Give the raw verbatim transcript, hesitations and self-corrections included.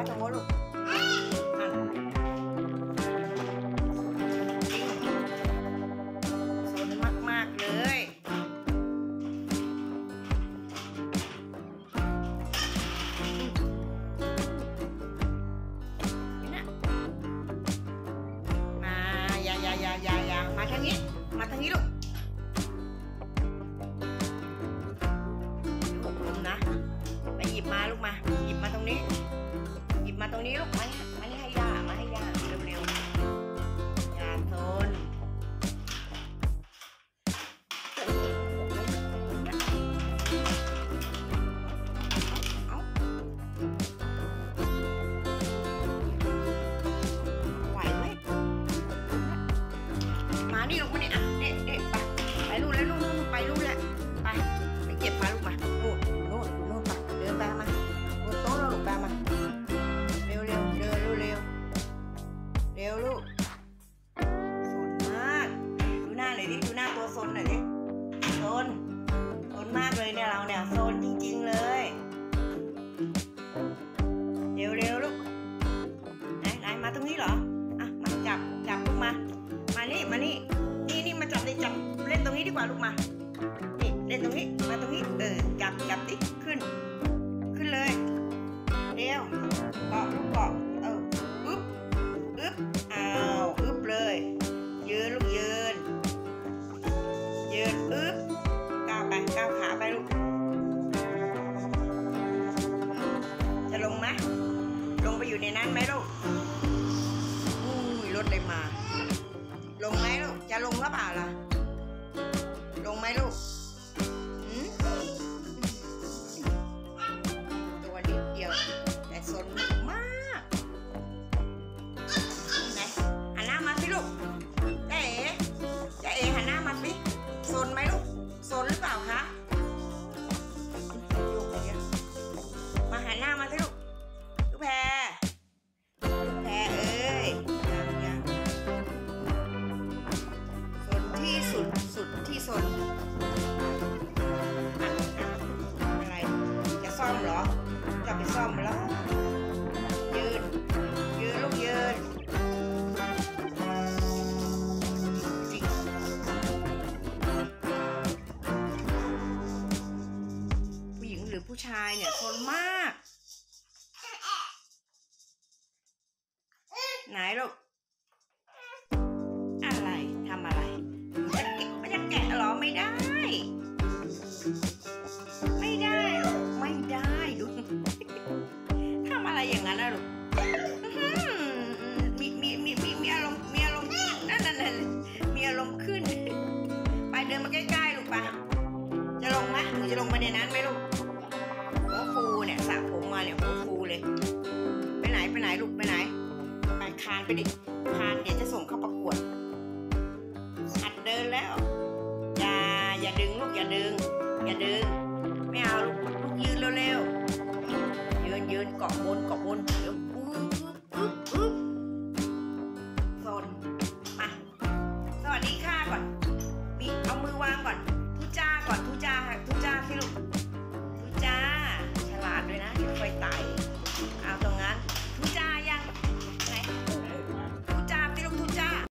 ตรงโน้นลูกสนมากๆเลยมาอย่าอย่าอย่าอย่าอย่ามาทางนี้มาทางนี้ลูกนะไปหยิบมาลูกมาหยิบมาตรงนี้หยิบมาตรงนี้ลูกมามานี่ให้ย่ามาให้ย่าเร็วๆอย่าทนเอาไหวไหมมานี่ลูกมานี่อ่ะเด็กเด็กไปไปลูกแล้วลูกไปลูกแล้วไปไปเก็บมาลูกมาโน่นโน่นโน่นไปเดินไปมาบนโต๊ะเราลูกไปมาเร็วเร็วเดินเร็วเร็วเร็วลูกสนมากดูหน้าหน่อยดิดูหน้าตัวสนหน่อยดิสนสนมากเลยเนี่ยเราเนี่ยสนจริงๆเลยเร็วเร็วลูกไหนไหนมาตรงนี้เหรออ่ะมาจับจับลูกมามานี่มานี่นี่นี่มาจับดิจับเล่นตรงนี้ดีกว่าลูกมานี่เล่นตรงนี้มาตรงนี้เออจับจับดิขึ้นขึ้นเลยเร็วเกาะลูกเกาะเอออึ๊บอึ๊บอ้าวอึ๊บเลยยืนลูกยืนยืนอึ๊บก้าวไปก้าวขาไปลูกจะลงไหมลงไปอยู่ในนั้นไหมลูกอุ้ยรถเลยมาลงไหมลูกจะลงหรือเปล่าล่ะลงไหมลูกตัวนิดเดียวแต่สนมากไหนหันหน้ามาสิลูกเจ๊เอ๋เจ๊เอ๋หันหน้ามาสิสนไหมลูกสนหรือเปล่าคะมาหันหน้ามาสิลูกลูกแพรลูกแพรเอ้ยยังยังสนที่สุดสุดที่สนอะไรจะซ่อมเหรอจะไปซ่อมแล้วยืนยืนลูกยืนผู้หญิงหรือผู้ชายเนี่ยทนมากไหนลูกอะไรทำอะไรจะแกะไม่จะแกะหรอไม่ได้ไม่ได้ลูกไม่ได้ลูกทำอะไรอย่างนั้นนะลูกมีมีมีมีมีอารมณ์มีอารมณ์นั่นนั่นนั่นมีอารมณ์ขึ้นไปเดินมาใกล้ๆลูกปะจะลงไหมหนูจะลงไปในนั้นไหมลูกหัวฟูเนี่ยสระผมมาเนี่ยหัวฟูเลยไปไหนไปไหนลูกไปไหนไปคานไปดิคานเดี๋ยวจะส่งเข้าประกวดหัดเดินแล้วอย่าอย่าดึงลูกอย่าดึงอย่าดึงไม่เอาลูกลูกยืนเร็วๆยืนยืนเกาะบนเกาะบน